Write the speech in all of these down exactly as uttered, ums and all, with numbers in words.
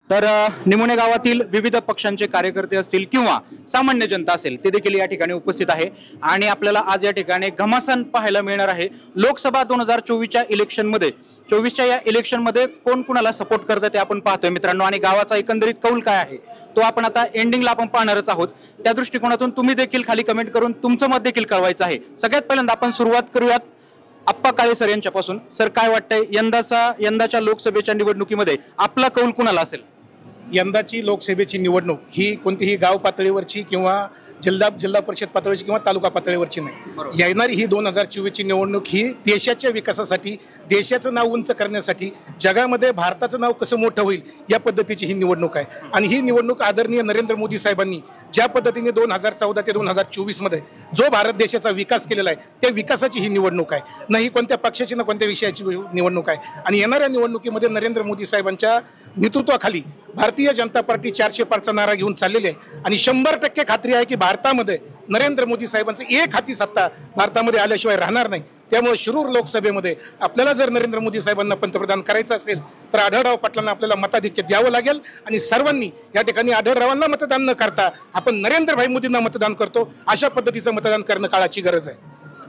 तर अ, निमुणे गावातील विविध पक्षांचे कार्यकर्ते असतील किंवा सामान्य जनता असेल ते देखील या ठिकाणी उपस्थित आहे आणि आपल्याला आज या ठिकाणी घमासान पाहायला मिळणार आहे। लोकसभा दोन हजार चोवीसच्या इलेक्शन मध्ये चोवीसच्या या इलेक्शन मध्ये कोण कुणाला सपोर्ट करतं ते आपण पाहतोय मित्रांनो आणि गावाचा एकंदरीत कौल काय आहे तो आपण आता एंडिंगला आपण पाहणारच आहोत। त्या दृष्टिकोनातून तुम्ही देखील खाली कमेंट करून तुमचं मत देखील कळवायचं आहे। सगळ्यात पहिल्यांदा आपण सुरुवात करूयात आप्पा काळे सर यांच्यापासून। सर काय वाटतंय यंदाचा यंदाच्या लोकसभेच्या निवडणुकीमध्ये आपला कौल कुणाला असेल? यंदाची लोकसभेची निवडणूक ही कोणतीही गाव पातळीवरची किंवा जिल्हा जिल्हा परिषद पातळीवरची किंवा तालुका पातळीवरची नाही। येणारी ही दोन हजार चोवीसची निवडणूक ही देशाच्या विकासासाठी, देशाचं नाव उंच करण्यासाठी, जगामध्ये भारताचं नाव कसं मोठं होईल या पद्धतीची ही निवडणूक आहे। आणि ही निवडणूक आदरणीय नरेंद्र मोदी साहेबांनी ज्या पद्धतीने दोन हजार चौदा ते दोन हजार चोवीस मध्ये जो भारत देशाचा विकास केलेला आहे त्या विकासाची ही निवडणूक आहे, नाही कोणत्या पक्षाची ना कोणत्या विषयाची निवडणूक आहे। आणि येणाऱ्या निवडणुकीमध्ये नरेंद्र मोदी साहेबांच्या नेतृत्वाखाली भारतीय जनता पार्टी चारशे पारचा नारा घेऊन चाललेली आहे आणि शंभर टक्के खात्री आहे की भारतामध्ये नरेंद्र मोदी साहेबांचं एक हाती सत्ता भारतामध्ये आल्याशिवाय राहणार नाही। त्यामुळे शिरूर लोकसभेमध्ये आपल्याला जर नरेंद्र मोदी साहेबांना पंतप्रधान करायचं असेल तर आढळराव पाटलांना आपल्याला मताधिक्य द्यावं लागेल आणि सर्वांनी या ठिकाणी आढळरावांना मतदान न करता आपण नरेंद्रभाई मोदींना मतदान करतो अशा पद्धतीचं मतदान करणं काळाची गरज आहे।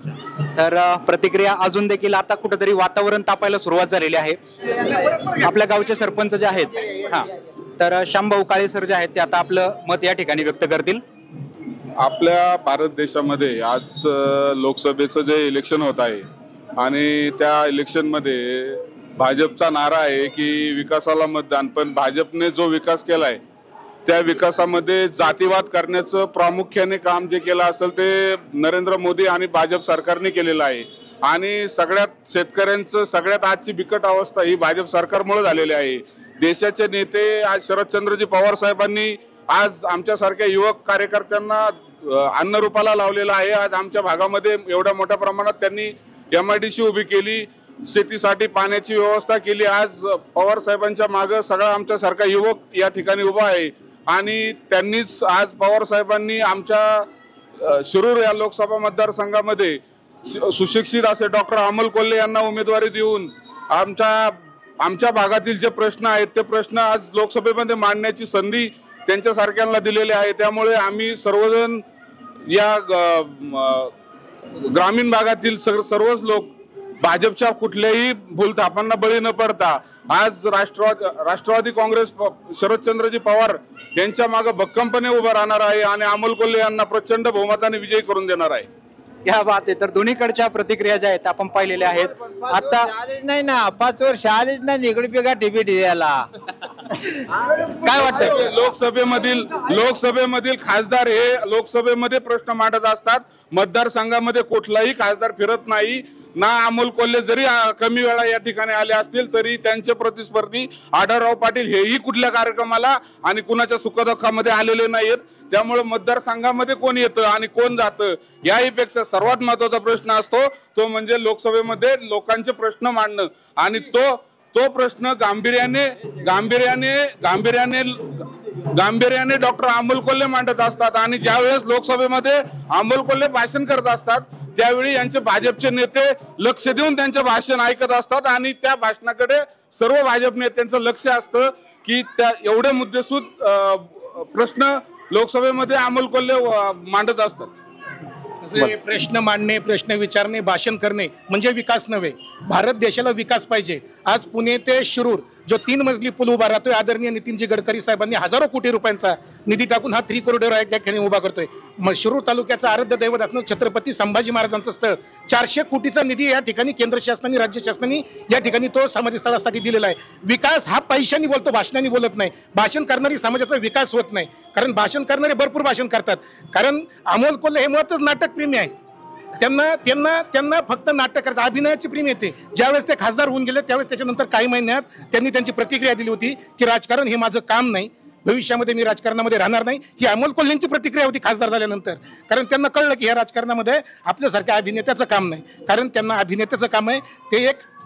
तर प्रतिक्रिया अजून देखील आता कुठेतरी वातावरण तापायला सुरुवात झालेली आहे। आपल्या गावचे सरपंच जे आहेत हा तर शामभाऊ काळे सर जे आहेत ते आता आपलं मत या ठिकाणी व्यक्त करतील। आपल्या भारत देशामध्ये आज लोकसभेचं जे इलेक्शन होत आहे आणि त्या इलेक्शनमध्ये भाजपचा नारा आहे की विकासाला मतदान, पण भाजपने जो विकास केलाय त्या विकासामध्ये जातीवाद करण्याचं प्रामुख्याने काम जे केलं असेल ते नरेंद्र मोदी आणि भाजप सरकारने केलेलं आहे। आणि सगळ्यात शेतकऱ्यांचं सगळ्यात आजची बिकट अवस्था ही भाजप सरकारमुळे झालेली आहे। देशाचे नेते आज शरदचंद्रजी पवार साहेबांनी आज आमच्यासारख्या युवक कार्यकर्त्यांना अन्न रूपाला लावलेला आहे। आज आमच्या भागामध्ये एवढ्या मोठ्या प्रमाणात त्यांनी एम आय डी सी उभी केली, शेतीसाठी पाण्याची व्यवस्था केली। आज पवार साहेबांच्या मागे सगळा आमच्यासारखा युवक या ठिकाणी उभा आहे आणि त्यांनीच आज पवार साहेबांनी आमच्या शिरूर या लोकसभा मतदारसंघामध्ये सुशिक्षित असे डॉक्टर अमोल कोल्हे यांना उमेदवारी देऊन आमच्या आमच्या भागातील जे प्रश्न आहेत ते प्रश्न आज लोकसभेमध्ये मांडण्याची संधी त्यांच्यासारख्यांना दिलेली आहे। त्यामुळे आम्ही सर्वजण या ग्रामीण भागातील सर्वच लोक भाजपच्या कुठल्याही भूलथापांना बळी न पडता आज राष्ट्रवादी राष्ट्रवादी काँग्रेस शरदचंद्रजी पवार यांच्या मागे भक्कमपणे उभं राहणार आहे आणि अमोल कोल्हे यांना प्रचंड बहुमताने विजयी करून देणार आहे। या बात आहे। तर दोन्हीकडच्या प्रतिक्रिया ज्या आहेत आपण पाहिलेल्या आहेत। आता नाही ना पाच वर्ष आलेच नाही इकडे बिगा टिबेट द्यायला काय वाटतंय? लोकसभेमधील लोकसभेमधील खासदार हे लोकसभेमध्ये प्रश्न मांडत असतात, मतदारसंघामध्ये कुठलाही खासदार फिरत नाही ना। अमोल कोल्हे जरी कमी वेळा या ठिकाणी आले असतील तरी त्यांचे प्रतिस्पर्धी आढळराव पाटील हेही कुठल्या कार्यक्रमाला आणि कुणाच्या सुखदुःखामध्ये आलेले नाहीत। त्यामुळे मतदारसंघामध्ये कोण येतं आणि कोण जातं याही पेक्षा सर्वात महत्वाचा प्रश्न असतो तो म्हणजे लोकसभेमध्ये लोकांचे प्रश्न मांडणं आणि तो तो प्रश्न गांभीर्याने गांभीर्याने गांभीर्याने गांभीर्याने डॉक्टर अमोल कोल्हे मांडत असतात। आणि ज्यावेळेस लोकसभेमध्ये अमोल कोल्हे भाषण करत असतात त्यावेळी यांचे भाजपचे नेते लक्ष देऊन त्यांचे भाषण ऐकत असतात आणि त्या भाषणाकडे सर्व भाजप नेत्यांचं लक्ष असतं की त्या एवढे मुद्देसूद प्रश्न लोकसभेमध्ये अमोल कोल्हे मांडत असतात। प्रश्न मांडणे, प्रश्न विचारणे, भाषण करणे म्हणजे विकास नव्हे। भारत देशाला विकास पाहिजे। आज पुणे ते शिरूर जो तीन मजली पूल उभा राहतोय आदरणीय नितीनजी गडकरी साहेबांनी हजारो कोटी रुपयांचा निधी टाकून हा थ्री कॉरिडॉर आहे त्या ठिकाणी उभा करतोय। मग शिरूर तालुक्याचं आराध्य दैवत असणं छत्रपती संभाजी महाराजांचं स्थळ चारशे कोटीचा निधी या ठिकाणी केंद्र शासनाने राज्य शासनाने या ठिकाणी तो समाधी स्थळासाठी दिलेला आहे। विकास हा पैशाने बोलतो, भाषणाने बोलत नाही। भाषण करणारी समाजाचा विकास होत नाही, कारण भाषण करणारे भरपूर भाषण करतात। कारण अमोल कोल्हे हे मुळातच नाटक प्रेमी आहे, त्यांना त्यांना त्यांना फक्त नाटक करतात, अभिनयाची प्रेम येते। ज्यावेळेस ते खासदार होऊन गेले त्यावेळेस त्याच्यानंतर काही महिन्यात त्यांनी त्यांची प्रतिक्रिया दिली होती की राजकारण हे माझं काम नाही, भविष्यामध्ये मी राजकारणामध्ये राहणार नाही। ही अमोल कोल्हेंची प्रतिक्रिया होती खासदार झाल्यानंतर, कारण त्यांना कळलं की ह्या राजकारणामध्ये आपल्यासारख्या अभिनेत्याचं काम नाही, कारण त्यांना अभिनेत्याचं काम आहे ते एक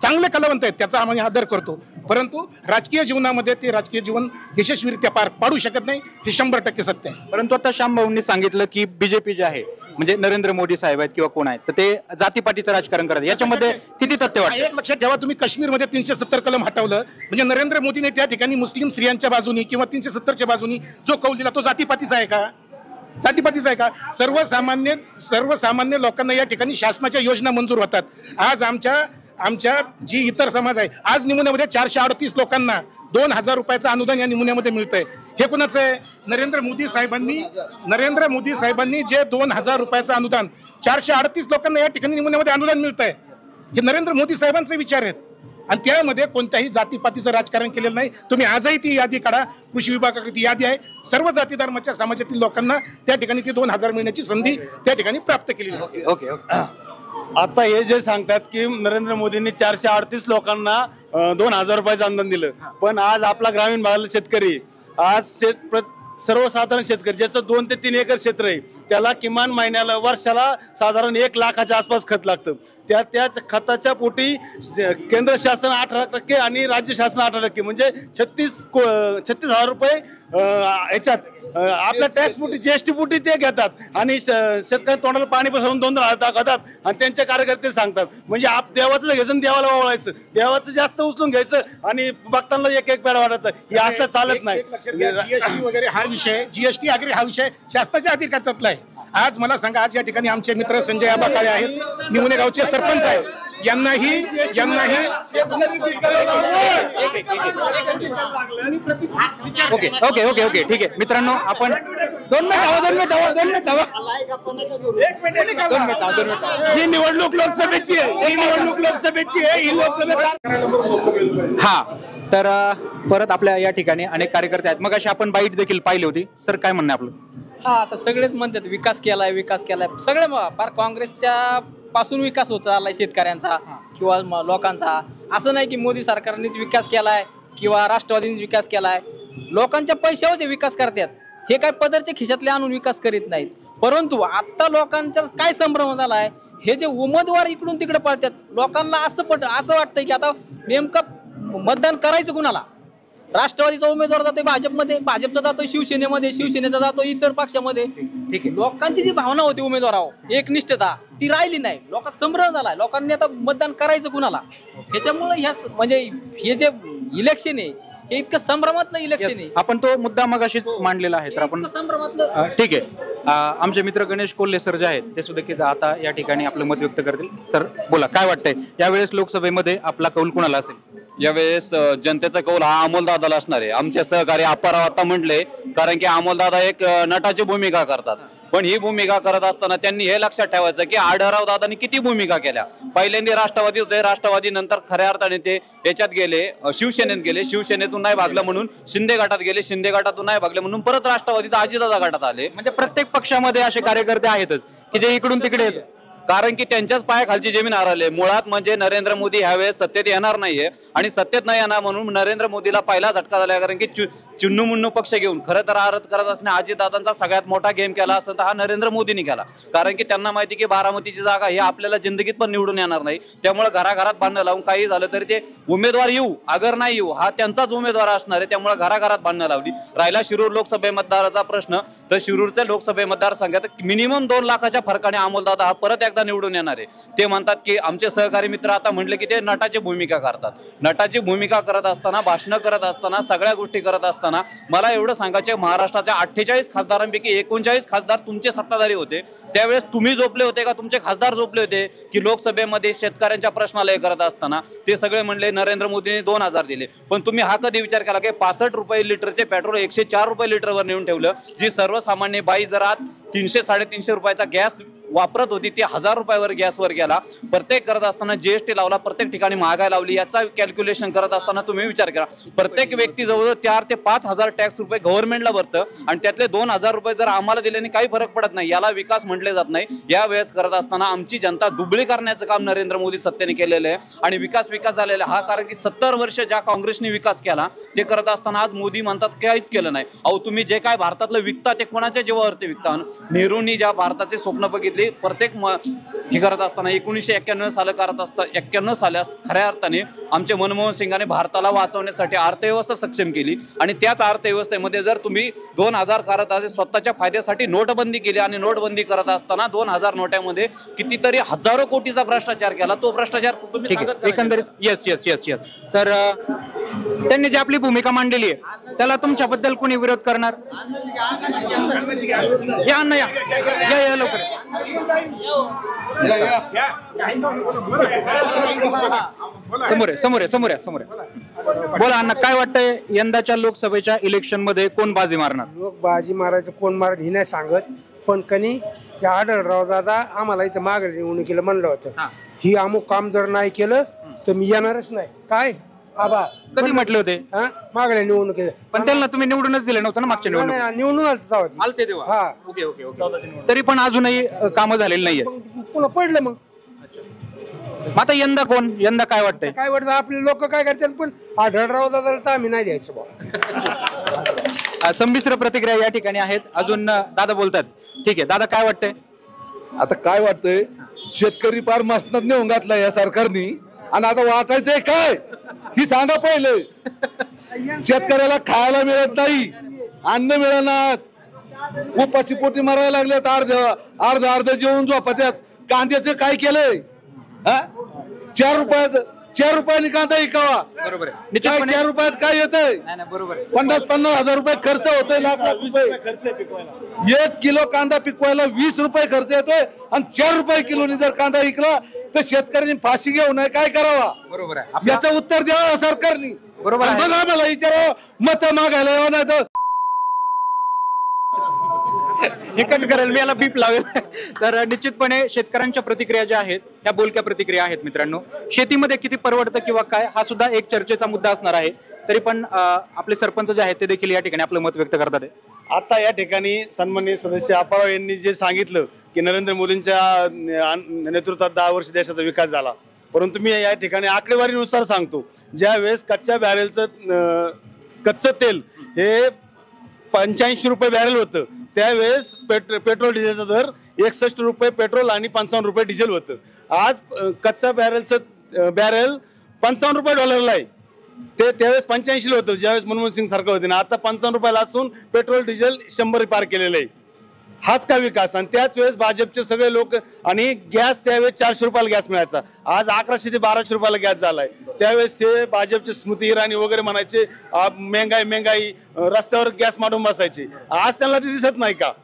चांगले कलावंत आहेत, त्याचा आम्ही आदर करतो, परंतु राजकीय जीवनामध्ये ते राजकीय जीवन यशस्वीरित्या पार पाडू शकत नाही, हे शंभर टक्के सत्य आहे. परंतु आता श्याम भाऊंनी सांगितलं की बीजेपी जे आहे म्हणजे नरेंद्र मोदी साहेब आहेत किंवा कोण आहेत तर ते जातीपातीचं राजकारण करतात, याच्यामध्ये किती सत्य वाटतं? एक लक्षात ठेवा, तुम्ही काश्मीरमध्ये तीनशे सत्तर कलम हटवलं म्हणजे नरेंद्र मोदीने त्या ठिकाणी मुस्लिम स्त्रियांच्या बाजूनी किंवा तीनशे सत्तरच्या बाजूनी जो कौल दिला तो जातीपातीचा आहे का? जातीपातीचा आहे का? सर्वसामान्य सर्वसामान्य लोकांना या ठिकाणी शासनाच्या योजना मंजूर होतात. आज आमच्या आमच्या जी इतर समाज आहे, आज निमुण्यामध्ये चारशे अडतीस लोकांना दोन हजार रुपयाचं अनुदान या निमुण्यामध्ये मिळतंय. हे कुणाचं आहे? नरेंद्र मोदी साहेबांनी नरेंद्र मोदी साहेबांनी जे दोन हजार रुपयाचं अनुदान चारशे अडतीस लोकांना या ठिकाणी निमुण्यामध्ये अनुदान मिळतंय, हे नरेंद्र मोदी साहेबांचे विचार आहेत आणि त्यामध्ये कोणत्याही जातीपातीचं राजकारण केलेलं नाही. तुम्ही आजही ती यादी काढा, कृषी विभागाकडे ती यादी आहे, सर्व जाती धर्माच्या समाजातील लोकांना त्या ठिकाणी ती दोन हजार मिळण्याची संधी त्या ठिकाणी प्राप्त केली आहे. Okay okay. आता हे जे सांगतात की नरेंद्र मोदींनी चारशे अडतीस लोकांना अं, दोन हजार रुपयाचं अनुदान दिलं, पण आज आपला ग्रामीण भागातील शेतकरी आज शेत प्र- सर्वसाधारण शेतकरी ज्याचं दोन ते तीन एकर क्षेत्र आहे त्याला किमान महिन्याला वर्षाला साधारण एक लाखाच्या आसपास खत लागतं. त्या त्याच खताच्या पोटी केंद्र शासन अठरा टक्के आणि राज्य शासन अठरा टक्के म्हणजे छत्तीस छत्तीस हजार रुपये अं, याच्यात अं, आपल्या टॅक्स पोटी जीएसटी पोटी ते घेतात आणि शेतकरी तोंडाला पाणी पसरून दोन दोन हजार खातात आणि त्यांचे कार्यकर्ते सांगतात म्हणजे आप देवाचं घ्यायचं आणि देवाला ओवाळायचं, देवाचं जास्त उचलून घ्यायचं आणि बघताना एक एक पेड वाढायचं, हे असलं चालत नाही. जीएसटी वगैरे हा विषय जीएसटी वगैरे हा विषय शासनाच्या अधिकारातला आहे. आज मला सांगा, आज या ठिकाणी आमचे मित्र संजय आबा काळे आहेत, निमुणे गावचे सरपंच आहेत, यांनाही यांनाही ओके ओके ओके ओके ठीक आहे मित्रांनो, आपण दोन मिनिट हवा दोन मिनिट हवा दोन मिनिट हवा दोन मिनिट हवा दोन मिनिट. ही निवडणूक लोकसभेची आहे, ही निवडणूक लोकसभेची आहे, ही लोकसभेत हा तर अ, परत आपल्या या ठिकाणी अनेक कार्यकर्ते आहेत. मग अशी आपण बाईट देखील पाहिली होती. सर काय म्हणणं आहे आपलं? हा आता सगळेच म्हणतात विकास केलाय विकास केलाय, सगळे मग फार काँग्रेसच्या पासून विकास होत आलाय शेतकऱ्यांचा किंवा म- लोकांचा. असं नाही की मोदी सरकारनेच विकास केलाय किंवा राष्ट्रवादीने विकास केलाय, लोकांच्या पैशावरच विकास करतात, हे काय पदरच्या खिशातले आणून विकास करीत नाहीत. परंतु आता लोकांचा काय संभ्रम झालाय, हे जे उमेदवार इकडून तिकडे पळतात, लोकांना असं पट असं वाटतंय की आता नेमकं मतदान करायचं कुणाला. राष्ट्रवादीचा उमेदवार जातोय भाजपमध्ये, भाजपचा जातोय शिवसेनेमध्ये, शिवसेनेचा जातोय इतर पक्षामध्ये. ठीक आहे. लोकांची जी भावना होती उमेदवारावर एकनिष्ठता ती राहिली नाही, लोकांचा संभ्रम झालाय, लोकांनी आता मतदान करायचं कुणाला. ह्याच्यामुळे ह्या स- म्हणजे हे जे इलेक्शन आहे हे इतकं संभ्रमातलं इलेक्शन आहे, आपण तो मुद्दा मगाशीच मांडलेला आहे तर आपण इतकं संभ्रमातलं. अ, ठीक आहे. अ, आमचे मित्र गणेश कोल्हे सर जे आहेत ते सुद्धा की आता या ठिकाणी आपलं मत व्यक्त करतील. तर बोला, काय वाटतंय यावेळेस लोकसभेमध्ये आपला कौल कुणाला असेल? यावेळेस अ, जनतेचा कौल हा अमोलदादाला असणार आहे. आमचे सहकारी अप्पाराव आता म्हटले, कारण की अमोलदादा एक अ, नटाची भूमिका करतात, पण ही भूमिका करत असताना त्यांनी हे लक्षात ठेवायचं की आढळराव दादांनी किती भूमिका केल्या. पहिल्यांदा राष्ट्रवादी होते, राष्ट्रवादी नंतर खऱ्या अर्थाने ते याच्यात गेले, अ, शिवसेनेत गेले, शिवसेनेतून नाही भागलं म्हणून शिंदे गटात गेले, शिंदे गटातून नाही भागले म्हणून परत राष्ट्रवादीत अजितदादा गटात आले. म्हणजे प्रत्येक पक्षामध्ये असे कार्यकर्ते आहेतच की जे इकडून तिकडे येतात. कारण की त्यांच्याच पायाखालची जमीन हरवली. मुळात म्हणजे नरेंद्र मोदी ह्यावेळेस सत्तेत येणार नाहीये आणि सत्तेत नाही येणार म्हणून नरेंद्र मोदीला पहिला झटका झाला. कारण की चु चुन्नू मुन्नू पक्ष घेऊन खरं तर आरत करत असणे अजितदादांचा सगळ्यात मोठा गेम केला असं तर हा नरेंद्र मोदींनी केला. कारण की त्यांना माहिती की बारामतीची जागा ही आपल्याला जिंदगीत पण निवडून येणार नाही, त्यामुळे घराघरात भांडणं लावून काही झालं तरी ते उमेदवार येऊ अगर नाही येऊ हा त्यांचाच उमेदवार असणार आहे, त्यामुळे घराघरात भांडणं लावली. राहिला शिरूर लोकसभे मतदाराचा प्रश्न, तर शिरूरचे लोकसभे मतदारसंघात मिनिमम दोन लाखाच्या फरकाने अमोलदादा हा परत एकदा निवडून येणार आहे. ते म्हणतात की आमचे सहकारी मित्र आता म्हटले की ते नटाची भूमिका करतात. नटाची भूमिका करत असताना, भाषणं करत असताना, सगळ्या गोष्टी करत असताना मला एवढं सांगायचे, महाराष्ट्राच्या अठ्ठेचाळीस खासदारांपैकी एकोणचाळीस खासदार तुमचे सत्ताधारी होते, त्यावेळेस तुम्ही झोपले होते का तुमचे खासदार झोपले होते की लोकसभेमध्ये शेतकऱ्यांच्या प्रश्नाला हे करत असताना ते सगळे म्हणले नरेंद्र मोदींनी दोन हजार दिले, पण तुम्ही हा कधी विचार केला की पासष्ट रुपये लिटरचे पेट्रोल एकशे चार रुपये लिटरवर नेऊन ठेवलं. जी सर्वसामान्य बाई जर आज तीनशे साडेतीनशे रुपयाचा गॅस वापरत होती ती हजार रुपयावर गॅसवर गेला. प्रत्येक करत असताना जीएसटी लावला, प्रत्येक ठिकाणी महागाई लावली. याचा कॅल्क्युलेशन करत असताना तुम्ही विचार करा, प्रत्येक व्यक्ती जवळ चार ते पाच हजार टॅक्स रुपये गव्हर्नमेंटला भरतं आणि त्यातले दोन हजार रुपये जर आम्हाला दिल्याने काही फरक पडत नाही, याला विकास म्हटले जात नाही. या वेळेस करत असताना आमची जनता दुबळी करण्याचं काम नरेंद्र मोदी सत्तेने केलेलं आहे आणि विकास विकास झालेला हा. कारण की सत्तर वर्ष ज्या काँग्रेसने विकास केला ते करत असताना आज मोदी म्हणतात काहीच केलं नाही. अहो तुम्ही जे काय भारतातलं विकता ते कोणाच्या जीवावरती विकता? नेहरूंनी ज्या भारताचे स्वप्न बघितले मध्ये प्रत्येक म- हे करत असताना एकोणीसशे एक्क्याण्णव साल करत असता एक्क्याण्णव साली खऱ्या अर्थाने आमचे मनमोहन सिंगाने भारताला वाचवण्यासाठी अर्थव्यवस्था सक्षम केली आणि त्याच अर्थव्यवस्थेमध्ये जर तुम्ही दोन हजार करत असे स्वतःच्या फायद्यासाठी नोटबंदी केली आणि नोटबंदी करत असताना दोन हजार नोट्यामध्ये कितीतरी हजारो कोटीचा भ्रष्टाचार केला. तो भ्ष्टाचार तुम्ही ठीक सांगत आहे का नाही? एकंदरीत येस येस येस येस तर अ, त्यांनी जी आपली भूमिका मांडलेली आहे त्याला तुमच्याबद्दल कोणी विरोध करणार? या अण्णा या या या लवकर समोर आहे समोर आहे समोर आहे समोर आहे बोला अण्णा, काय वाटतंय यंदाच्या लोकसभेच्या इलेक्शन मध्ये कोण बाजी मारणार? लोक बाजी मारायचं कोण मार ही नाही सांगत, पण कनी त्या आढळराव दादा आम्हाला इथं मागे निवडणुकीला म्हणलं होतं ही अमुक काम जर नाही केलं तर मी येणारच नाही. काय आबा कधी म्हटले होते? हा मागल्या निवडणुकीत पण त्यांना तुम्ही निवडूनच दिले नव्हतं ना मागच्या निवडणुकीत? निवडून आलते तेव्हा? हा ओके ओके ओके तरी पण अजूनही अ, कामं झालेली नाहीये. पुन्हा पडलं. मग मग आता यंदा कोण? यंदा काय वाटतंय? काय वाटतं आपले लोक काय करतात, पण आढळराव दादाला तर आम्ही नाही द्यायचं बा. अ, संमिश्र प्रतिक्रिया या ठिकाणी आहेत. अजून अ, दादा बोलतात. ठीक आहे दादा, काय वाटतंय? आता काय वाटतंय, शेतकरी पार मसनात नेऊन घातला या सरकारनी आणि आता वाटायचंय काय ही सांगा पहिले. शेतकऱ्याला खायला मिळत नाही, अन्न मिळणार, उपाशी पोटी मरायला लागलेत, अर्ध अर्ध अर्ध जेवून झोपत्यात. कांद्याचं काय केलंय? हा चार रुपयात चार रुपयाने कांदा विकावा, बरोबर आहे. काय चार रुपयात काय येतंय? नाही नाही बरोबर आहे. पन्नास पन्नास हजार रुपये खर्च होतोय, लाख लाख रुपये. एक किलो कांदा पिकवायला वीस रुपये खर्च येतोय आणि चार रुपये किलोनी जर कांदा विकला तर शेतकऱ्यांनी फाशी घेऊ नये, काय करावा? बरोबर आहे. आपल्या- याचं उत्तर द्यावं सरकारनी. बरोबर आहे. बघा मला विचारावं, मत मागायला यावं नाही तर हे कट करेल मी, याला बीप लावेल. तर निश्चितपणे शेतकऱ्यांच्या प्रतिक्रिया ज्या आहेत ह्या बोलक्या प्रतिक्रिया आहेत. मित्रांनो, शेतीमध्ये किती परवडतं किंवा काय हा सुद्धा एक चर्चेचा मुद्दा असणार आहे. तरी पण अ, आपले सरपंच जे आहेत ते देखील या ठिकाणी आपलं मत व्यक्त करतात आहे. आता या ठिकाणी सन्माननीय सदस्य अपाराव यांनी जे सांगितलं की नरेंद्र मोदींच्या नेतृत्वात दहा वर्ष देशाचा विकास झाला, परंतु मी या ठिकाणी आकडेवारीनुसार सांगतो, ज्या वेळेस कच्च्या बॅरेलचं कच्चं तेल हे पंच्याऐंशी रुपये बॅरेल होतं त्यावेळेस पेट्रो पेट्रोल डिझेलचा दर एकसष्ट रुपये पेट्रोल आणि पंचावन्न रुपये डिझेल होतं. आज अ, कच्चा बॅरेलचं बॅरेल पंचावन्न रुपये डॉलरला आहे, ते त्यावेळेस पंच्याऐंशीला होतं ज्यावेळेस मनमोहन सिंग सरकार होते ना. आता पंचावन्न रुपयाला असून पेट्रोल डिझेल शंभर पार केलेलं आहे. हाच का विकास? आणि त्याच वेळेस भाजपचे सगळे लोक, आणि गॅस त्यावेळेस चारशे रुपयाला गॅस मिळायचा, आज अकराशे ते बाराशे रुपयाला गॅस झालाय. त्यावेळेस हे भाजपचे स्मृती इराणी वगैरे म्हणायचे आ, महंगाई महंगाई, अ, रस्त्यावर गॅस मांडून बसायचे. आज त्यांना ते दिसत नाही का?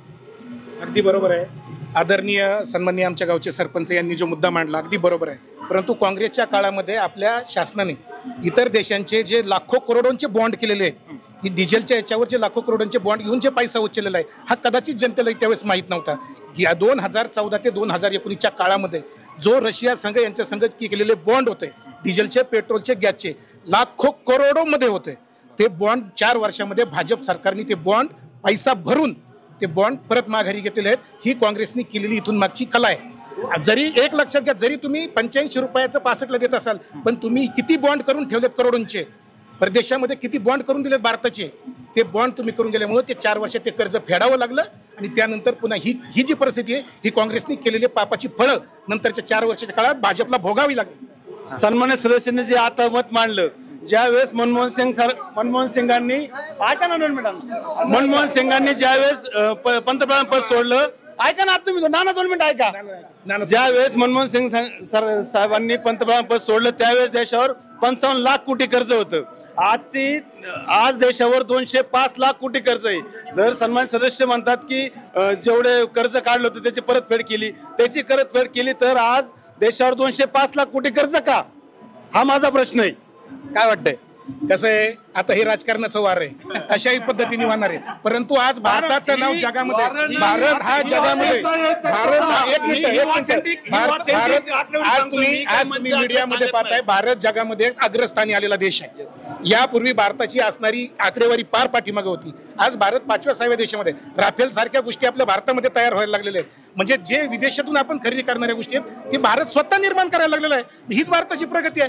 अगदी बरोबर आहे. आदरणीय सन्माननीय आमच्या गावचे सरपंच यांनी जो मुद्दा मांडला अगदी बरोबर आहे. परंतु काँग्रेसच्या काळामध्ये आपल्या शासनाने इतर देशांचे जे लाखो करोडोंचे बॉन्ड केलेले आहेत, ही डिझेलच्या याच्यावर जे लाखो करोडोंचे बॉन्ड घेऊन जे पैसा उचललेला आहे हा कदाचित जनतेला त्यावेळेस माहीत नव्हता. या दोन हजार चौदा ते दोन हजार एकोणीसच्या काळामध्ये जो रशिया संघ यांच्या संघ केलेले बॉन्ड होते डिझेलचे, पेट्रोलचे, गॅसचे लाखो करोडोमध्ये होते, ते बॉन्ड चार वर्षामध्ये भाजप सरकारने ते बॉन्ड पैसा भरून ते बॉन्ड परत माघारी घेतलेले आहेत. ही काँग्रेसने केलेली इथून मागची कला आहे. जरी एक लक्षात घ्या, जरी तुम्ही पंच्याऐंशी रुपयाचं पासष्टला देत असाल, पण तुम्ही किती बॉन्ड करून ठेवलेत करोडोंचे, परदेशामध्ये किती बॉन्ड करून दिलेत भारताचे, ते बॉन्ड तुम्ही करून गेल्यामुळे ते चार वर्षात ते कर्ज फेडावं लागलं आणि त्यानंतर पुन्हा ही ही जी परिस्थिती आहे ही काँग्रेसने केलेली पापाची फळं नंतरच्या चार वर्षाच्या काळात भाजपला भोगावी लागली. सन्मान्य सदस्यांनी जे आता मत मांडलं, ज्या वेळेस मनमोहन सिंग सर मनमोहन सिंगांनी ऐका ना दोन मिनिटांना मनमोहन सिंगांनी ज्यावेळेस अ, प- पंतप्रधान पद सोडलं, ऐका ना तुम्ही नाना दोन मिनिट ऐका. ज्या वेळेस मनमोहन सिंग सा- सर साहेबांनी पंतप्रधान पद सोडलं त्यावेळेस देशावर पंचावन्न लाख कोटी कर्ज होतं. आजची आज देशावर दोनशे पाच लाख कोटी कर्ज आहे. जर सन्मान्य सदस्य म्हणतात की अ, जेवढे कर्ज काढलं होतं त्याची परतफेड केली, त्याची परतफेड केली, तर आज देशावर दोनशे पाच लाख कोटी कर्ज का? हा माझा प्रश्न आहे. काय वाटतंय? कसं आहे, आता हे राजकारणाचं वार आहे, अशाही पद्धतीने वाहणार आहे. परंतु आज भारताचं नाव जगामध्ये, भारत हा जगामध्ये, भारत हा एक मिनिट एक मिनिट भारत भारत आज तुम्ही आज तुम्ही मीडियामध्ये पाहताय, भारत जगामध्ये अग्रस्थानी आलेला देश आहे. यापूर्वी भारताची असणारी आकडेवारी पार पाठीमागे होती. आज भारत पाचव्या सहाव्या देशामध्ये. राफेल सारख्या गोष्टी आपल्या भारतामध्ये तयार व्हायला लागलेल्या आहेत. म्हणजे जे विदेशातून आपण खरेदी करणाऱ्या गोष्टी आहेत ती भारत स्वतः निर्माण करायला लागलेला आहे. हीच भारताची प्रगती आहे.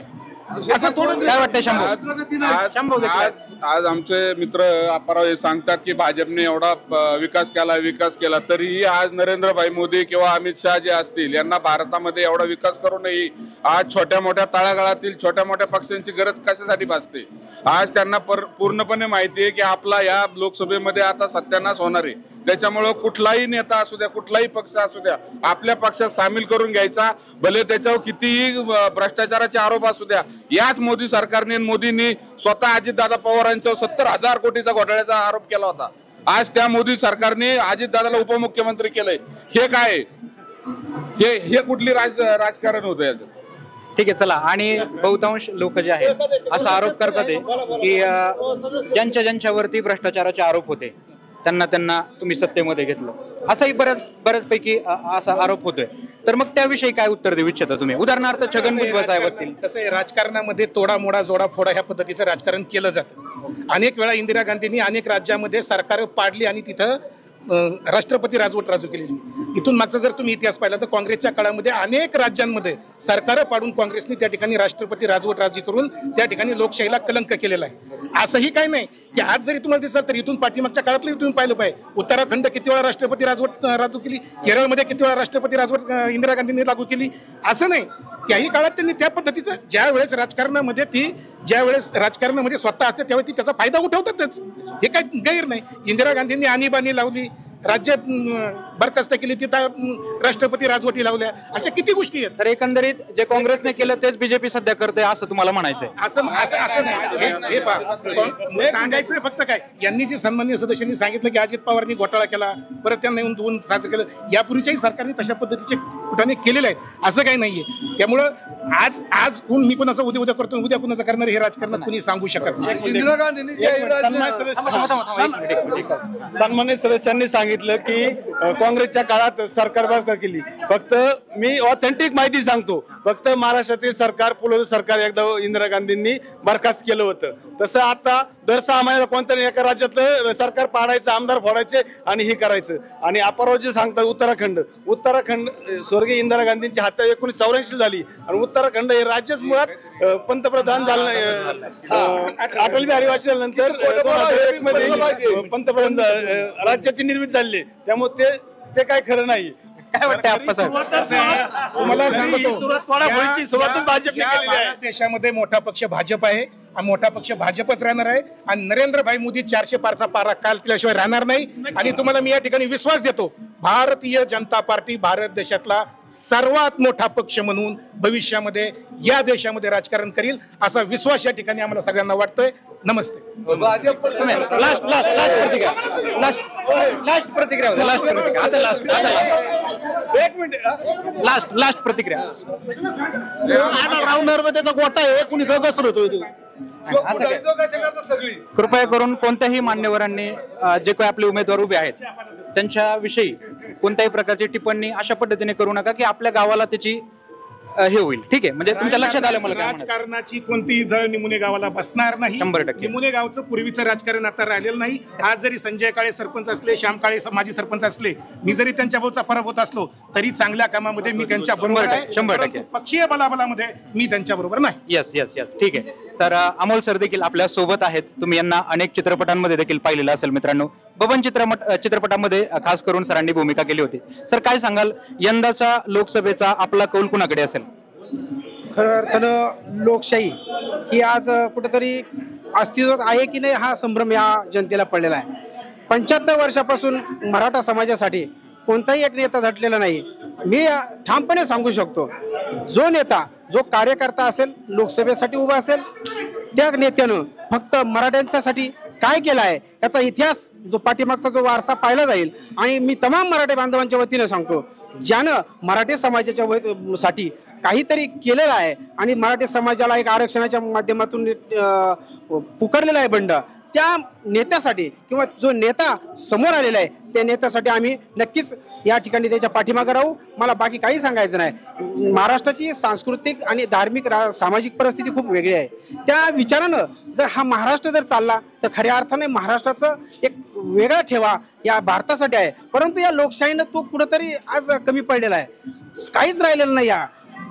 असं थोडं काय वाटतंय शंभू? आज आज आज आज आमचे मित्र अप्पाराव हे सांगतात की भाजपने एवढा अ, विकास केला विकास केला, तरीही आज नरेंद्रभाई मोदी किंवा अमित शहा जे असतील यांना भारतामध्ये एवढा विकास करूनही आज छोट्या मोठ्या तळागाळातील छोट्या मोठ्या पक्षांची गरज कशासाठी भासते? आज त्यांना पर पूर्णपणे माहिती आहे की आपला या लोकसभेमध्ये आता सत्यानाश होणार आहे. त्याच्यामुळं कुठलाही नेता असू द्या, कुठलाही पक्ष असू द्या, आपल्या पक्षात सामील करून घ्यायचा, भले त्याच्यावर कितीही अ, भ्रष्टाचाराचे आरोप असू द्या. याच मोदी सरकारने मोदींनी स्वतः अजितदादा पवारांच्यावर सत्तर हजार कोटीचा घोटाळ्याचा आरोप केला होता. आज त्या मोदी सरकारने अजितदादाला उपमुख्यमंत्री केलंय. हे काय हे हे कुठली राज राजकारण होतं याचं? ठीक आहे, चला. आणि बहुतांश लोक जे आहेत असा आरोप करतात आहे की अं, ज्यांच्या ज्यांच्यावरती भ्रष्टाचाराचे आरोप होते त्यांना त्यांना तुम्ही सत्तेमध्ये घेतलं, असाही बऱ्याच बऱ्याचपैकी अं, असा आरोप होतोय. तर मग त्याविषयी काय उत्तर देऊ इच्छिता तुम्ही? उदाहरणार्थ छगन भुजबळ साहेब असतील. कसं आहे, राजकारणामध्ये तोडा मोडा जोडा फोडा ह्या पद्धतीचं राजकारण केलं जातं. अनेक वेळा इंदिरा गांधींनी अनेक राज्यामध्ये सरकार पाडली आणि तिथं अं, राष्ट्रपती राजवट राजू केलेली. इथून मागचा जर तुम्ही इतिहास पाहिला तर काँग्रेसच्या काळामध्ये अनेक राज्यांमध्ये सरकार पाडून काँग्रेसने त्या ठिकाणी राष्ट्रपती राजवट राजी करून त्या ठिकाणी लोकशाहीला कलंक केलेला आहे. असंही काही नाही की आज जरी तुम्हाला दिसलं तर इथून पाठीमागच्या काळातलं तुम्ही पाहिलं पाहिजे. उत्तराखंड किती वेळा राष्ट्रपती राजवट राजू केली, केरळमध्ये किती वेळा राष्ट्रपती राजवट अं, इंदिरा गांधींनी लागू केली. असं नाही, त्याही काळात त्यांनी त्या पद्धतीचं ज्या वेळेस राजकारणामध्ये ती ज्या वेळेस राजकारणामध्ये स्वतः असते त्यावेळी ती त्याचा फायदा उठवतातच. हे काही गैर नाही. इंदिरा गांधींनी आणीबाणी लावली, राज्य बरखास्त केली, तिथं राष्ट्रपती राजवटी लावल्या, अशा किती गोष्टी आहेत. तर एकंदरीत जे काँग्रेसने केलं तेच बीजेपी सध्या करते असं तुम्हाला म्हणायचंय? असं असं असं नाही. हे- हे पहा, सांगायचं फक्त काय, यांनी जे सन्माननीय सदस्यांनी सांगितलं की अजित पवारांनी घोटाळा केला, परत त्यांना येऊन दोन साजरं केलं, यापूर्वीच्याही सरकारने तशा पद्धतीचे कुठाने केलेले आहेत, असं काही नाहीये. त्यामुळं आज आज कोण मी कोणाचा उद्या उद्या करतो उद्या कोणाचं करणार हे राजकारणात कोणी सांगू शकत नाही. इंदिरा गांधींनी सन्मान्य सदस्यांनी सांगितलं की अ, काँग्रेसच्या काळात सरकार बरखास्त केली. फक्त मी ऑथेंटिक माहिती सांगतो, फक्त महाराष्ट्रातील सरकार पुलोद सरकार एकदा इंदिरा गांधींनी बरखास्त केलं होतं. तसं आता दर सहा महिन्याला कोणत्याही एका राज्यातलं सरकार पाडायचं, आमदार फोडायचे आणि हे करायचं. आणि अपाराव जे सांगतात उत्तराखंड उत्तराखंड अ, स्वर्गीय इंदिरा गांधींची हत्या एकोणीसशे चौऱ्याऐंशी झाली आणि उत्तराखंड हे राज्यच मुळात अ, पंतप्रधान झालं अ, अ, अटल बिहारी वाजपेयी नंतर दोन हजार एक मध्ये पंतप्रधान झा- राज्याची निर्मिती झाली. त्यामुळे ते ते काय खरं नाही. काय वाटतं आप्पासाहेब? तुम्हाला सांगतो, सुरुवात तोडाफोडीची सुरुवात भाजपने या केलेली आहे. भारत देशामध्ये मोठा पक्ष भाजप आहे आणि मोठा पक्ष भाजपच राहणार आहे. आणि नरेंद्रभाई मोदी चारशे पारचा पारा काल केल्याशिवाय राहणार नाही. आणि तुम्हाला मी या ठिकाणी विश्वास देतो, भारतीय जनता पार्टी भारत देशातला सर्वात मोठा पक्ष म्हणून भविष्यामध्ये या देशामध्ये राजकारण करील असा विश्वास या ठिकाणी आम्हाला सगळ्यांना वाटतोय. नमस्ते. भाजप लास्ट लास्ट लास्ट प्रतिक्रिया लास्ट लास्ट प्रतिक्रिया होती. लास्ट प्रतिक्रिया आता लास्ट आता लास्ट एक मिनिट लास्ट लास्ट प्रतिक्रिया. राऊंडर त्याचा गोटा आहे, कुणी कसं होतो असं काय? सगळी कृपया करून कोणत्याही मान्यवरांनी अ, जे काही आपले उमेदवार उभे आहेत त्यांच्याविषयी कोणत्याही प्रकारची टिप्पणी अशा पद्धतीने करू नका की आपल्या गावाला त्याची अ, हे होईल. ठीक आहे, म्हणजे तुमच्या लक्षात आलं मला काय म्हणायचं. राजकारणाची कोणतीही जळ निमुणे गावाला बसणार नाही. शंभर टक्के. निमुणे गावचं पूर्वीचं राजकारण आता राहिलेलं नाही. आज जरी संजय काळे सरपंच असले, श्याम काळे माजी सरपंच असले, मी जरी त्यांच्या बरोबर पराभूत असलो तरी चांगल्या कामामध्ये मी त्यांच्या बरोबर शंभर आहे. टक्के, शंभर टक्के. परंतु पक्षीय बलाबलामध्ये मी त्यांच्या बरोबर नाही. येस येस येस ठीक आहे. तर अ, अमोल सर देखील आपल्या सोबत आहेत. तुम्ही यांना अनेक चित्रपटांमध्ये देखील पाहिलेलं असेल मित्रांनो. बबन चित्रपट अ, चित्रपटामध्ये अ, खास करून सरांनी भूमिका केली होती. सर काय सांगाल, यंदाचा लोकसभेचा आपला कौल कुणाकडे असेल? खरं अर्थानं लोकशाही ही आज कुठेतरी अस्तित्वात आहे की नाही हा संभ्रम या जनतेला पडलेला आहे. पंच्याहत्तर वर्षापासून मराठा समाजासाठी कोणताही एक नेता झटलेला नाही. मी ठामपणे सांगू शकतो, जो नेता जो कार्यकर्ता असेल, लोकसभेसाठी उभा असेल, त्या नेत्यानं फक्त मराठ्यांच्यासाठी काय केलं आहे याचा इतिहास, जो पाठीमागचा जो वारसा पाहिला जाईल. आणि मी तमाम मराठी बांधवांच्या वतीनं सांगतो, ज्यानं मराठी समाजाच्या साठी काहीतरी केलेलं आहे आणि मराठी समाजाला एक आरक्षणाच्या माध्यमातून पुकारलेला आहे बंड, त्या नेत्यासाठी किंवा जो नेता समोर आलेला आहे त्या नेत्यासाठी आम्ही नक्कीच या ठिकाणी त्याच्या पाठीमागे राहू. मला बाकी काही सांगायचं नाही. महाराष्ट्राची सांस्कृतिक आणि धार्मिक रा सामाजिक परिस्थिती खूप वेगळी आहे. त्या विचारानं जर हा महाराष्ट्र जर चालला तर खऱ्या अर्थाने महाराष्ट्राचं एक वेगळा ठेवा या भारतासाठी आहे. परंतु या लोकशाहीनं तो कुठंतरी आज कमी पडलेला आहे. काहीच राहिलेलं नाही. या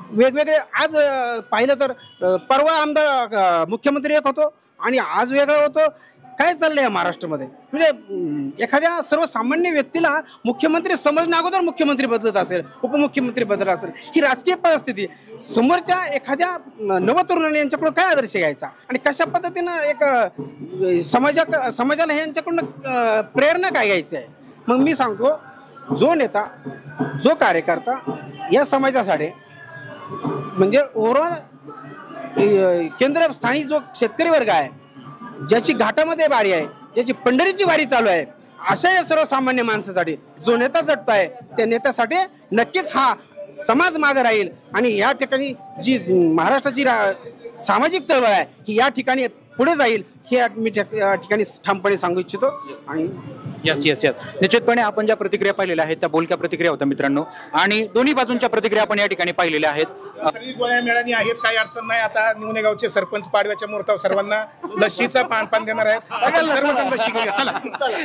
वेगवेगळे आज अ, पाहिलं तर अ, परवा आमदार अ, मुख्यमंत्री एक होतो आणि आज वेगळं होतं. काय चाललंय या महाराष्ट्रामध्ये? म्हणजे अं, एखाद्या सर्वसामान्य व्यक्तीला मुख्यमंत्री समजण्या अगोदर मुख्यमंत्री बदलत असेल, उपमुख्यमंत्री बदलत असेल, ही राजकीय परिस्थिती. समोरच्या एखाद्या अं, नवतरुणाने यांच्याकडून काय आदर्श घ्यायचा आणि कशा पद्धतीनं एक अं, समाजा समाजाला हे यांच्याकडून अं, प्रेरणा काय घ्यायची आहे? मग मी सांगतो, जो नेता, जो कार्यकर्ता या समाजासाठी म्हणजे ओव्हरऑल केंद्रस्थानी जो शेतकरी वर्ग आहे, ज्याची घाटामध्ये वारी आहे, ज्याची पंढरीची वारी चालू आहे, अशा या सर्वसामान्य माणसासाठी जो नेता झटतोय, त्या नेत्यासाठी नक्कीच हा समाज मागे राहील आणि या ठिकाणी जी महाराष्ट्राची रा- सामाजिक चळवळ आहे ही या ठिकाणी पुढे जाईल हे मी ठिक- या ठिकाणी ठामपणे सांगू इच्छितो. आणि यस यस यस निश्चितपणे आपण ज्या प्रतिक्रिया पाहिलेल्या आहेत त्या बोलक्या प्रतिक्रिया होत्या मित्रांनो, आणि दोन्ही बाजूंच्या प्रतिक्रिया आपण या ठिकाणी पाहिलेल्या आहेत. सगळी गोळ्या मिळाली आहेत, काही अडचण नाही. आता निवणे गावचे सरपंच पाडव्याच्या मुहूर्तावर सर्वांना लशीचा पान पान देणार आहेत. आपण सर्वजण लशी घेऊया. चला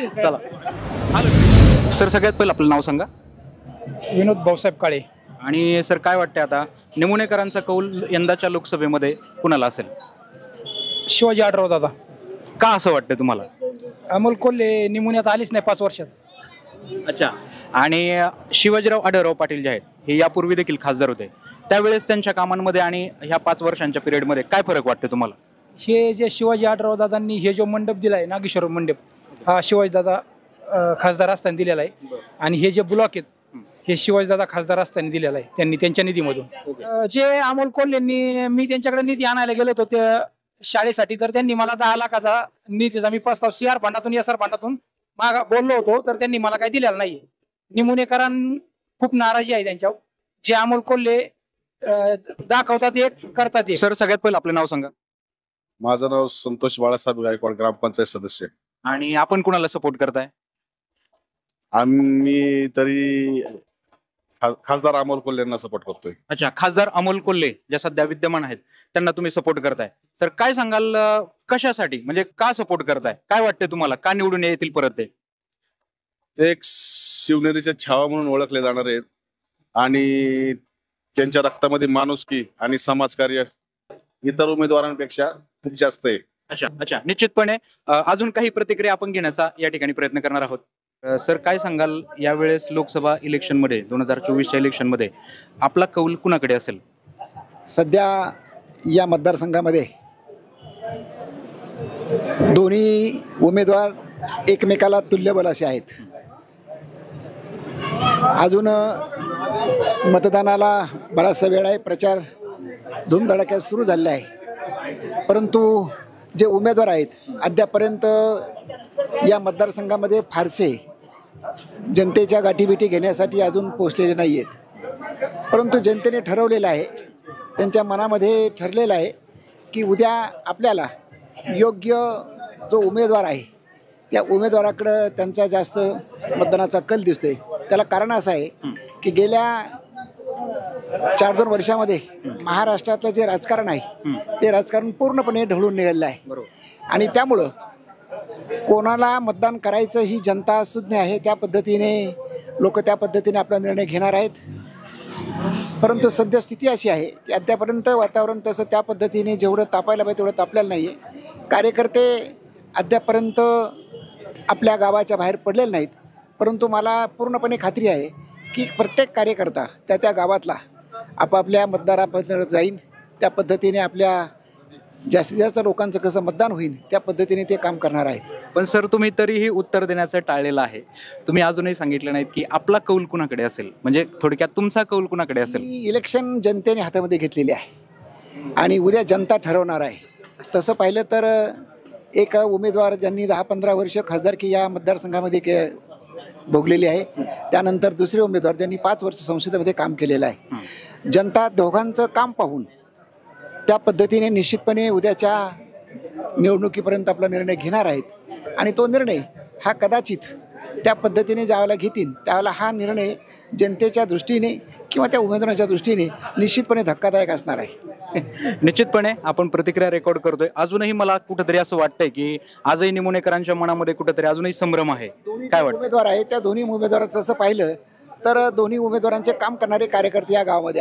चला सर, सगळ्यात पहिलं आपलं नाव सांगा. विनोद भाऊसाहेब काळे. आणि सर काय वाटतं आता निमुणेकरांचा कौल यंदाच्या लोकसभेमध्ये कुणाला असेल? शिवाजी आढराव दादा. का असं वाटतं तुम्हाला? अमोल कोल्हे निमुण्यात आलीच नाही पाच वर्षात. अच्छा. आणि शिवाजीराव आढळराव पाटील जे आहेत हे यापूर्वी देखील खासदार होते, त्यावेळेस त्यांच्या कामांमध्ये आणि ह्या पाच वर्षांच्या पिरियडमध्ये काय फरक वाटतो तुम्हाला? हे जे शिवाजी आढराव दादांनी हे जो मंडप दिला आहे, नागेश्वर मंडप, हा शिवाजी दादा खासदार असताना दिलेला आहे. आणि हे जे ब्लॉक आहेत हे शिवाजी दादा खासदार असताना दिलेला आहे त्यांनी त्यांच्या निधीमधून. अं, जे अमोल कोल्हेंनी, मी त्यांच्याकडे निधी आणायला गेलो होतो त्या शाळेसाठी, तर त्यांनी मला दहा लाखाचा निधीचा मी प्रस्ताव सी आर फंडातून एस आर फंडातून मागा बोललो होतो, तर त्यांनी मला काही दिलेला नाही. निमुणेकरां खूप नाराजी आहे त्यांच्यावर. जे अमोल कोल्हे अं, दाखवतात एक करतात एक. सर सगळ्यात पहिलं आपलं नाव सांगा. माझं नाव संतोष बाळासाहेब गायकवाड, ग्रामपंचायत सदस्य. आणि आपण कुणाला सपोर्ट करताय? आम्ही तरी खा- खासदार अमोल कोल्हेंना सपोर्ट करतोय. अच्छा, खासदार अमोल कोल्हे ज्या सध्या विद्यमान आहेत त्यांना तुम्ही सपोर्ट करताय, तर काय सांगाल अं, कशासाठी, म्हणजे का सपोर्ट करताय? काय वाटतंय तुम्हाला, का निवडून येतील परत ते? ते एक शिवनेरीचे छावा म्हणून ओळखले जाणार आहेत आणि त्यांच्या रक्तामध्ये माणुसकी आणि समाजकार्य इतर उमेदवारांपेक्षा खूप जास्त आहे. अच्छा अच्छा निश्चितपणे अं, अजून काही प्रतिक्रिया आपण घेण्याचा या ठिकाणी प्रयत्न करणार आहोत. अं, सर काय सांगाल, यावेळेस लोकसभा इलेक्शनमध्ये दोन हजार चोवीसच्या इलेक्शनमध्ये आपला कौल कुणाकडे असेल? सध्या या मतदारसंघामध्ये दोन्ही उमेदवार एकमेकाला तुल्यबल असे आहेत. अजून मतदानाला बराचसा वेळ आहे, प्रचार धूमधडाक्यात सुरू झालेला आहे, परंतु जे उमेदवार आहेत अद्यापर्यंत या मतदारसंघामध्ये फारसे जनतेच्या गाठीबिटी घेण्यासाठी अजून पोचलेले नाही आहेत. परंतु जनतेने ठरवलेलं आहे, त्यांच्या मनामध्ये ठरलेलं आहे की उद्या आपल्याला योग्य जो उमेदवार आहे त्या उमेदवाराकडं त्यांचा जास्त मतदानाचा कल दिसतोय. त्याला कारण असं आहे की गेल्या चार दोन वर्षामध्ये महाराष्ट्रातलं जे राजकारण आहे ते राजकारण पूर्णपणे ढळून निघालेलं आहे आणि त्यामुळं कोणाला मतदान करायचं ही जनता सुज्ञ आहे. त्या पद्धतीने लोक त्या पद्धतीने आपला निर्णय घेणार आहेत. परंतु सध्या स्थिती अशी आहे की अद्यापर्यंत वातावरण तसं त्या पद्धतीने जेवढं तापायला पाहिजे तेवढं तापलेलं नाही आहे. कार्यकर्ते अद्यापर्यंत आपल्या गावाच्या बाहेर पडलेले नाहीत, परंतु मला पूर्णपणे खात्री आहे की प्रत्येक कार्यकर्ता त्या त्या गावातला आपापल्या मतदारापर्यंत जाईन, त्या पद्धतीने आपल्या जास्तीत जास्त लोकांचं कसं मतदान होईल त्या पद्धतीने ते काम करणार आहेत. पण सर तुम्ही तरीही उत्तर देण्याचं टाळलेलं आहे. तुम्ही अजूनही सांगितलं नाहीत की आपला कौल कुणाकडे असेल, म्हणजे थोडक्यात तुमचा कौल कुणाकडे असेल? ही इलेक्शन जनतेने हातामध्ये घेतलेली आहे आणि उद्या जनता ठरवणार आहे. तसं पाहिलं तर एक उमेदवार ज्यांनी दहा पंधरा वर्ष खासदारकी या मतदारसंघामध्ये के भोगलेली आहे, त्यानंतर दुसरे उमेदवार ज्यांनी पाच वर्ष संसदेमध्ये काम केलेलं आहे. जनता दोघांचं काम पाहून त्या पद्धतीने निश्चितपणे उद्याच्या निवडणुकीपर्यंत आपला निर्णय घेणार आहेत आणि तो निर्णय हा कदाचित त्या पद्धतीने ज्यावेळेला घेतील त्यावेळेला हा निर्णय जनतेच्या दृष्टीने किंवा त्या उमेदवाराच्या दृष्टीने निश्चितपणे धक्कादायक असणार आहे. निश्चितपणे आपण प्रतिक्रिया रेकॉर्ड करतोय. अजूनही मला कुठेतरी असं वाटतंय की आजही निमुणेकरांच्या मनामध्ये कुठेतरी अजूनही संभ्रम आहे. काय वाटतं? उमेदवार आहे त्या दोन्ही उमेदवाराचं असं पाहिलं तर दोन्ही उमेदवारांचे काम करणारे कार्यकर्ते या गावामध्ये आहेत.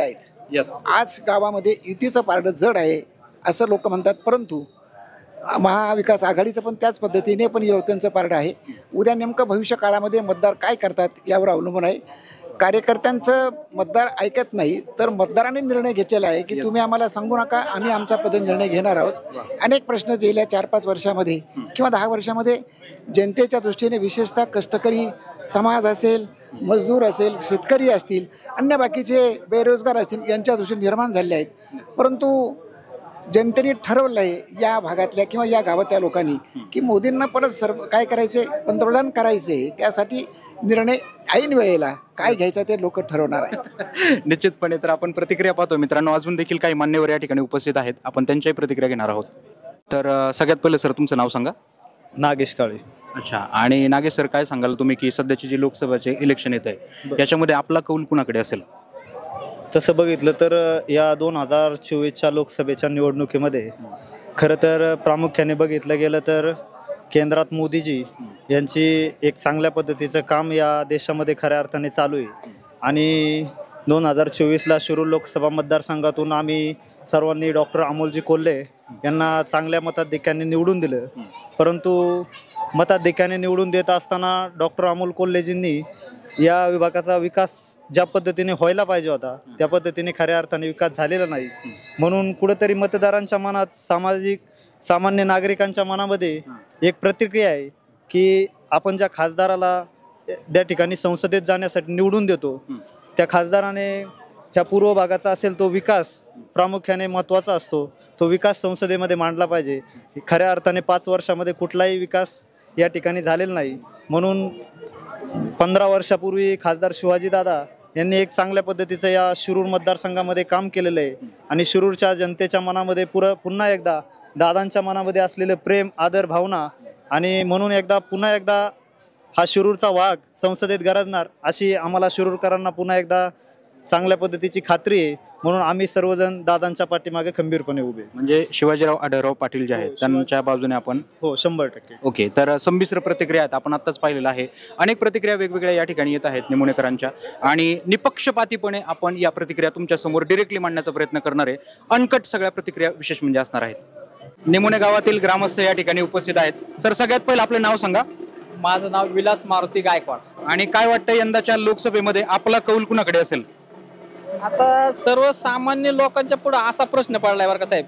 Yes. आज गावामध्ये युतीचं पारडं जड आहे असं लोक म्हणतात, परंतु महाविकास आघाडीचं पण त्याच पद्धतीने पण युवत्यांचं पारडं आहे. उद्या नेमकं भविष्य काळामध्ये मतदार काय करतात यावर अवलंबून आहे. कार्यकर्त्यांचं मतदार ऐकत नाही, तर मतदारांनी निर्णय घेतलेला आहे की तुम्ही आम्हाला सांगू नका, आम्ही आमच्या पद्धतीने निर्णय घेणार आहोत. अनेक प्रश्न गेल्या चार पाच वर्षामध्ये किंवा दहा वर्षामध्ये जनतेच्या दृष्टीने विशेषतः कष्टकरी समाज असेल, मजदूर असेल, शेतकरी असतील, अन्य बाकीचे बेरोजगार असतील यांच्या दृष्टीने निर्माण झाले आहेत. परंतु जनतेने ठरवलं आहे या भागातल्या किंवा या गावातल्या लोकांनी की मोदींना परत सर्व काय करायचे, पंतप्रधान करायचे. त्यासाठी निर्णय ऐन वेळेला काय घ्यायचा ते लोक ठरवणार आहेत. निश्चितपणे. तर आपण प्रतिक्रिया पाहतो मित्रांनो, अजून देखील काही मान्यवर या ठिकाणी उपस्थित आहेत, आपण त्यांच्याही प्रतिक्रिया घेणार आहोत. तर अ, सगळ्यात पहिले सर तुमचं नाव सांगा. नागेश काळे. अच्छा. आणि नागेश सर, काय सांगाल तुम्ही की सध्याची जी लोकसभाचे इलेक्शन येत आहे याच्यामध्ये आपला कौल कुणाकडे असेल? तसं बघितलं तर या दोन हजार चोवीसच्या लोकसभेच्या निवडणुकीमध्ये खरं तर प्रामुख्याने बघितलं गेलं तर केंद्रात मोदीजी यांची एक चांगल्या पद्धतीचं काम या देशामध्ये खऱ्या अर्थाने चालू आहे. आणि दोन हजार चोवीसला शिरूर लोकसभा मतदारसंघातून आम्ही सर्वांनी डॉक्टर अमोलजी कोल्हे यांना चांगल्या मताधिक्याने निवडून दिलं. परंतु मताधिक्याने निवडून देत असताना डॉक्टर अमोल कोल्हेजींनी या विभागाचा विकास ज्या पद्धतीने व्हायला पाहिजे होता त्या पद्धतीने खऱ्या अर्थाने विकास झालेला नाही. म्हणून कुठेतरी मतदारांच्या मनात, सामाजिक सामान्य नागरिकांच्या मनामध्ये एक प्रतिक्रिया आहे की आपण ज्या खासदाराला त्या ठिकाणी संसदेत जाण्यासाठी निवडून देतो त्या खासदाराने ह्या पूर्व भागाचा असेल तो विकास प्रामुख्याने महत्त्वाचा असतो, तो विकास संसदेमध्ये मांडला पाहिजे. खऱ्या अर्थाने पाच वर्षामध्ये कुठलाही विकास या ठिकाणी झालेला नाही. म्हणून पंधरा वर्षापूर्वी खासदार शिवाजीदादा यांनी एक चांगल्या पद्धतीचं या शिरूर मतदारसंघामध्ये काम केलेलं आहे. आणि शिरूरच्या जनतेच्या मनामध्ये पुर पुन्हा एकदा दादांच्या मनामध्ये असलेलं प्रेम, आदर, भावना आणि म्हणून एकदा पुन्हा एकदा हा शिरूरचा वाघ संसदेत गरजणार अशी आम्हाला शिरूरकरांना पुन्हा एकदा चांगल्या पद्धतीची खात्री आहे. म्हणून आम्ही सर्वजण दादांच्या पाठीमागे खंबीरपणे उभे. म्हणजे शिवाजीराव आढळराव पाटील जे आहेत त्यांच्या बाजूने आपण. हो, शंभर टक्के. ओके. तर संमिश्र प्रतिक्रिया आहेत, आपण आत्ताच पाहिलेलं आहे. अनेक प्रतिक्रिया वेगवेगळ्या या ठिकाणी येत आहेत निमोणेकरांच्या, आणि निपक्षपातीपणे आपण या प्रतिक्रिया तुमच्या समोर डिरेक्टली मांडण्याचा प्रयत्न करणार आहे. अनकट सगळ्या प्रतिक्रिया विशेष म्हणजे असणार आहेत. निमोणे गावातील ग्रामस्थ या ठिकाणी उपस्थित आहेत. सर, सगळ्यात पहिलं आपलं नाव सांगा. माझं नाव विलास मारुती गायकवाड. आणि काय वाटतं यंदाच्या लोकसभेमध्ये आपला कौल कुणाकडे असेल? आता सर्वसामान्य लोकांच्या पुढे असा प्रश्न पडलाय बरं का साहेब,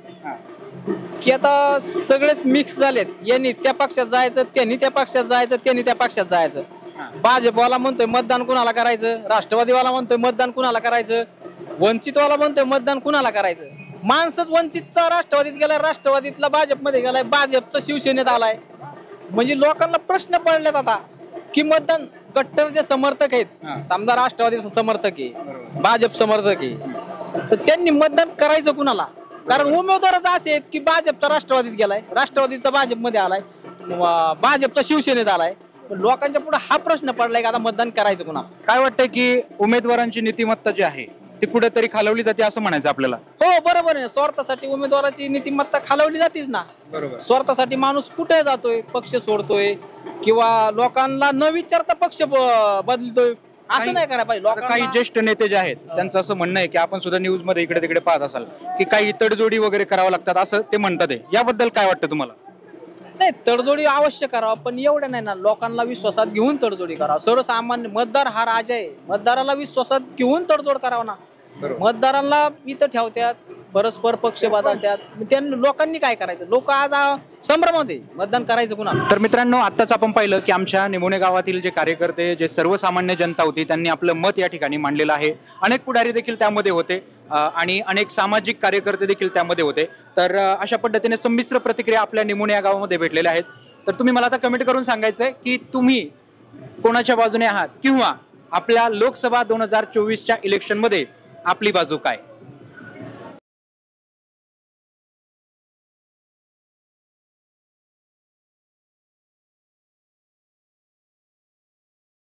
की आता सगळेच मिक्स झालेत. यांनी त्या पक्षात जायचं, त्यांनी त्या पक्षात जायचं, त्यांनी त्या पक्षात जायचं. भाजपवाला म्हणतोय मतदान कुणाला करायचं, राष्ट्रवादीवाला म्हणतोय मतदान कुणाला करायचं, वंचितवाला म्हणतोय मतदान कुणाला करायचं. माणसंच वंचितचा राष्ट्रवादीत गेलाय, राष्ट्रवादीतला भाजपमध्ये गेलाय, भाजपचा शिवसेनेत आलाय. म्हणजे लोकांना प्रश्न पडलेत आता की मतदान कट्टर जे समर्थक आहेत, समजा राष्ट्रवादीचा समर्थक आहे, भाजप समर्थक आहे, तर त्यांनी मतदान करायचं कुणाला? कारण उमेदवारच असे आहेत की भाजपचा राष्ट्रवादीत गेलाय, राष्ट्रवादीचा भाजपमध्ये आलाय, भाजपचा शिवसेनेत आलाय. लोकांच्या पुढे हा प्रश्न पडलाय की आता मतदान करायचं कुणाला? काय वाटतं की उमेदवारांची नीतिमत्ता जी आहे ती कुठेतरी खालवली जाते असं म्हणायचं आपल्याला? हो, बरोबर आहे. स्वार्थासाठी उमेदवाराची नीतिमत्ता खालवली जातेच ना. बरोबर. स्वार्थासाठी माणूस कुठे जातोय, पक्ष सोडतोय किंवा लोकांना न विचारता पक्ष बदलतोय, असं नाही करायला पाहिजे. काही ज्येष्ठ नेते जे आहेत त्यांचं असं म्हणणं आहे की आपण सुद्धा न्यूज मध्ये इकडे तिकडे पाहत असाल की काही तडजोडी वगैरे करावं लागतात असं ते म्हणतात. याबद्दल काय वाटतं तुम्हाला? नाही, तडजोडी अवश्य करावं, पण एवढं नाही ना. लोकांना विश्वासात घेऊन तडजोडी करावं. सर्वसामान्य मतदार हा राजा आहे, मतदाराला विश्वासात घेऊन तडजोड करावं ना. मतदारांना इथं ठेवतात, परस्पर पक्ष बदलतात, त्यांनी लोकांनी काय करायचं? लोक आज संभ्रमामध्ये मतदान करायचं कुणाला? तर मित्रांनो, आत्ताच आपण पाहिलं की आमच्या निमोणे गावातील जे कार्यकर्ते, जे सर्वसामान्य जनता होती, त्यांनी आपलं मत या ठिकाणी मांडलेलं आहे. अनेक पुढारी देखील त्यामध्ये होते आणि अनेक सामाजिक कार्यकर्ते देखील त्यामध्ये होते. तर अशा पद्धतीने संमिश्र प्रतिक्रिया आपल्या निमोणे या गावामध्ये भेटलेल्या आहेत. तर तुम्ही मला आता कमेंट करून सांगायचंय की तुम्ही कोणाच्या बाजूने आहात किंवा आपल्या लोकसभा दोन हजार चोवीसच्या इलेक्शनमध्ये आपली बाजू काय?